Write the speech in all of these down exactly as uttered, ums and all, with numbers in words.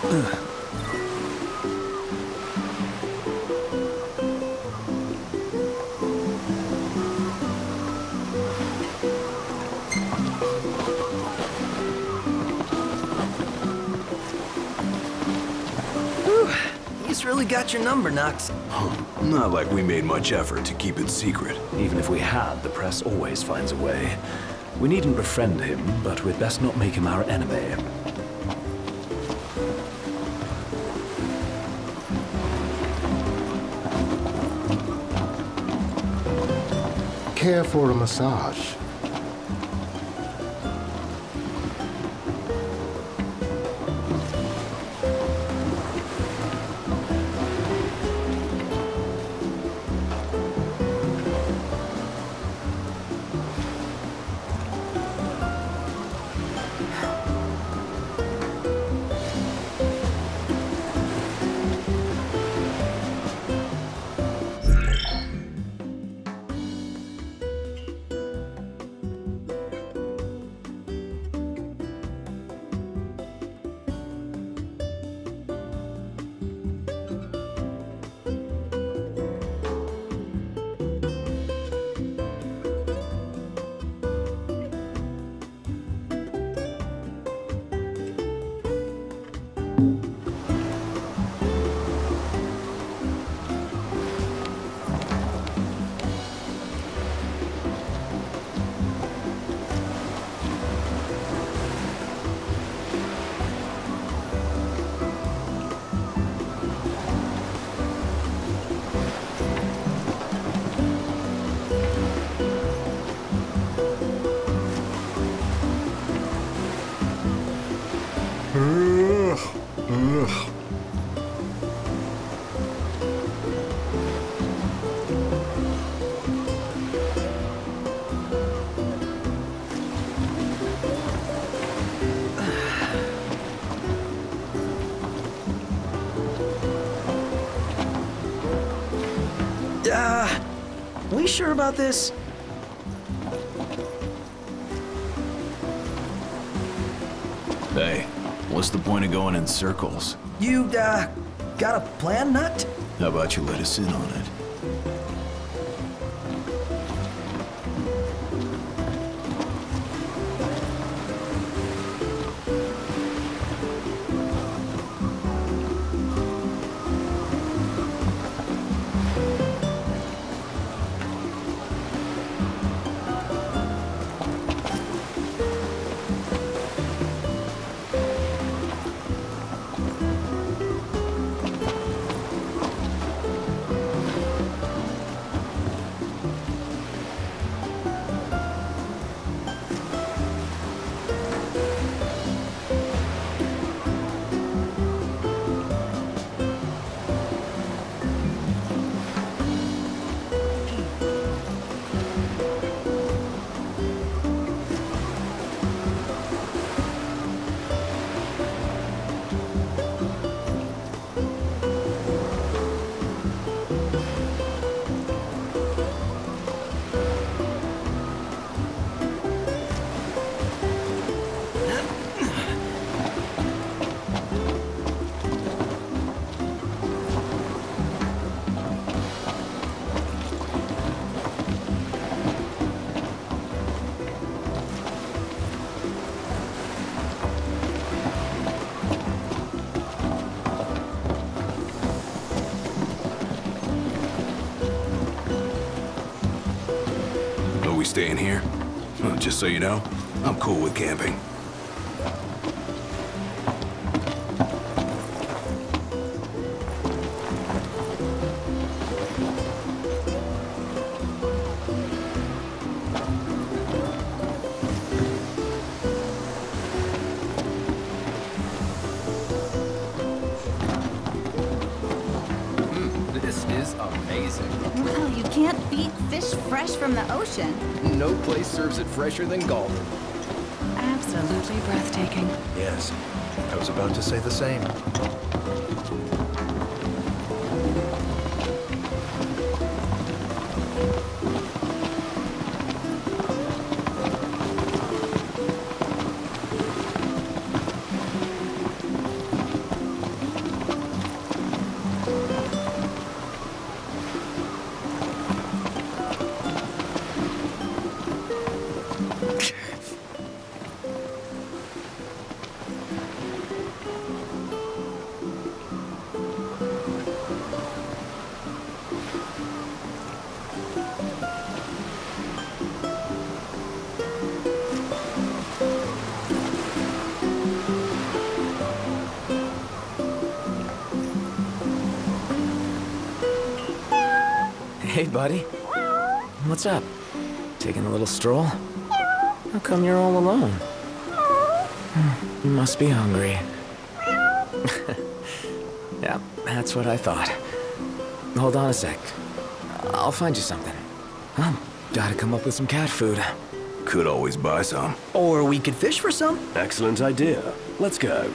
He's really got your number, Knox. Huh. Not like we made much effort to keep it secret. Even if we had, the press always finds a way. We needn't befriend him, but we'd best not make him our enemy. Care for a massage? Ugh. Ugh. Uh, we sure about this? Hey, what's the point of going in circles? You, uh, got a plan, Nut? How about you let us in on it? We staying here? Well, just so you know, I'm cool with camping. This is amazing. Well, you can't beat fish fresh from the ocean. No place serves it fresher than Galton. Absolutely breathtaking. Yes, I was about to say the same. Hey, buddy. What's up? Taking a little stroll? How come you're all alone? Hmm, You must be hungry. Yeah, that's what I thought. Hold on a sec. I'll find you something. Huh? Gotta come up with some cat food. Could always buy some. Or we could fish for some. Excellent idea. Let's go.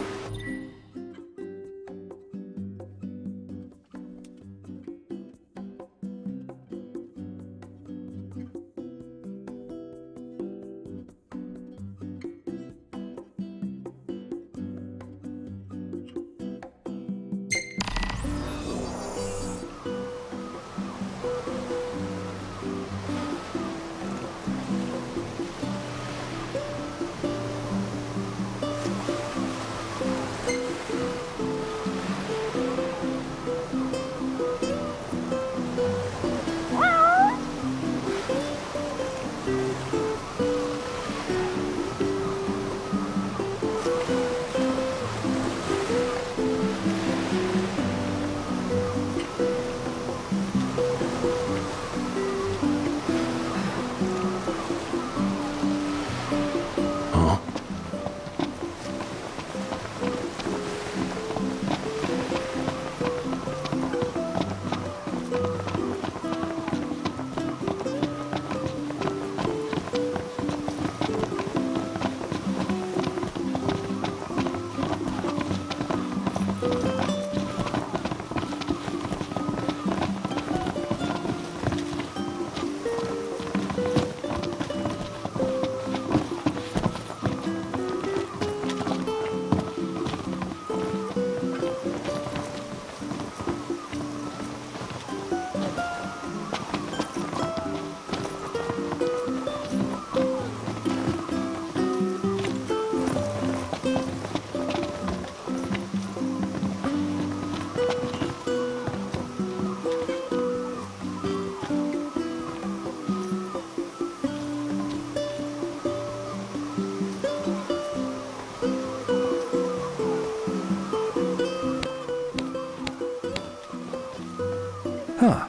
Huh.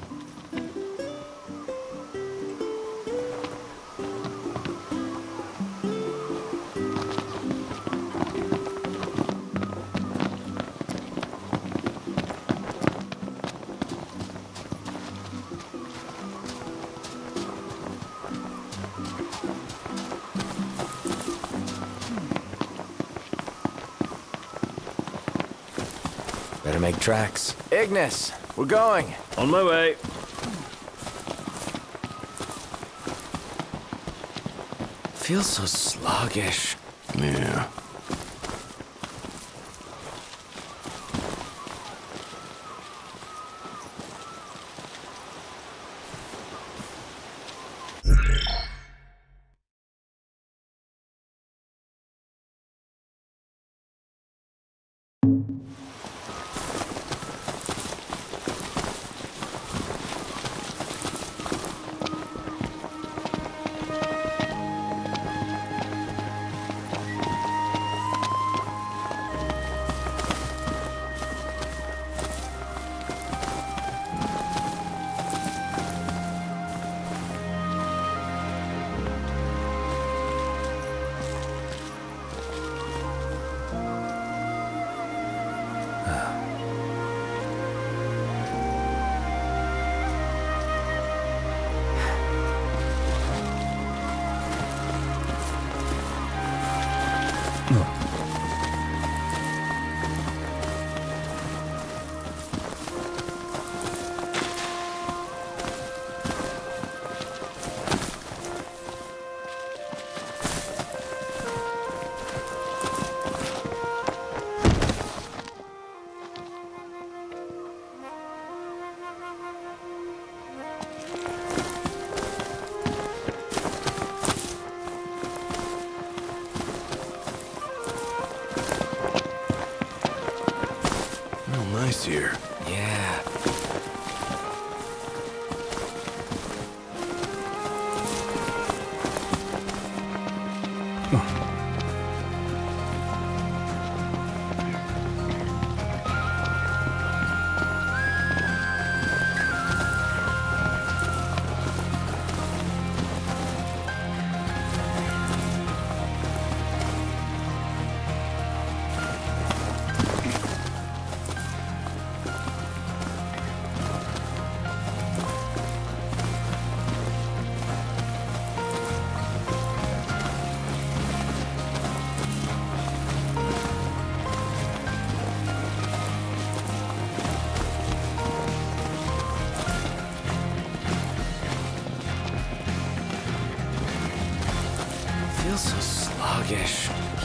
Better make tracks. Ignis, we're going. On my way. Feels so sluggish. Yeah. Nice here. Yeah.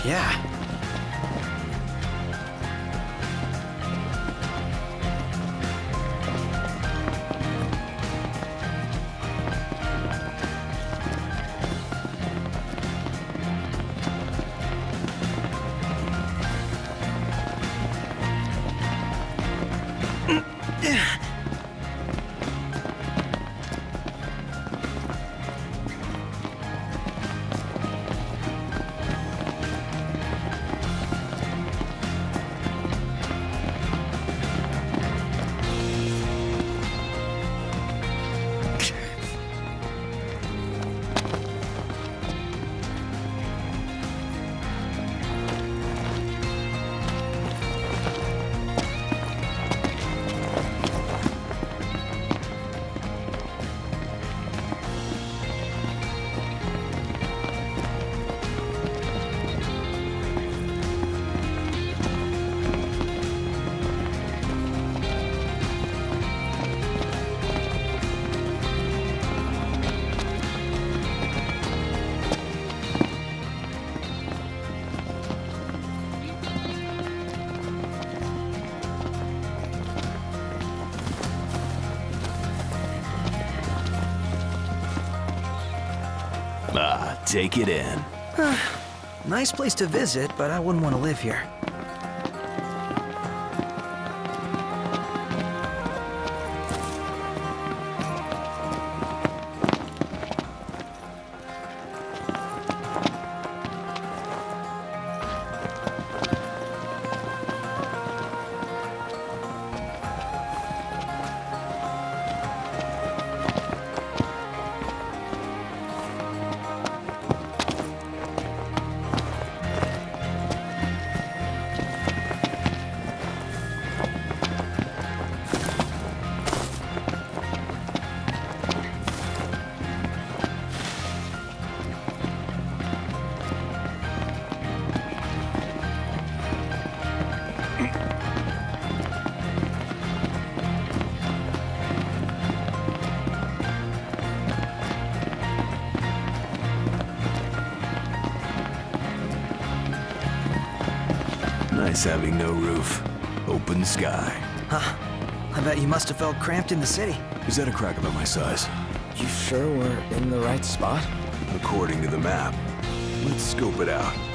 Yeah. Ah, take it in. Nice place to visit, but I wouldn't want to live here. Nice having no roof. Open sky. Huh. I bet you must have felt cramped in the city. Is that a crack about my size? You sure we're in the right spot? According to the map. Let's scope it out.